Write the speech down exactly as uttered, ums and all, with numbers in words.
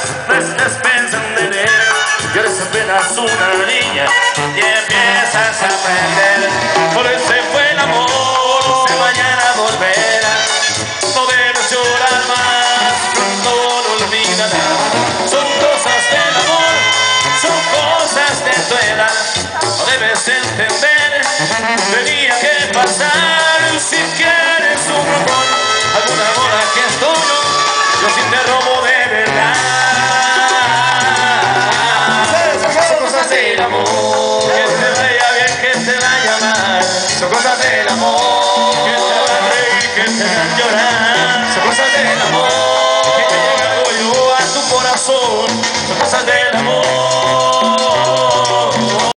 no estás pensando en él. Y eres apenas una niña y empiezas a aprender. Por ese fue el amor, si mañana volverá. No debes llorar más, pronto lo olvidarás. Son cosas del amor, son cosas de tu edad. No debes entender, tenía que pasar. Si quieres un amor, algún amor aquí estoy yo, yo sí te robo de verdad. Son cosas del amor, que te vaya bien, que te vaya mal. Son cosas del amor, que te hagan reír, que te hagan llorar. Son cosas del amor, que te llega yo a tu corazón. Son cosas del amor.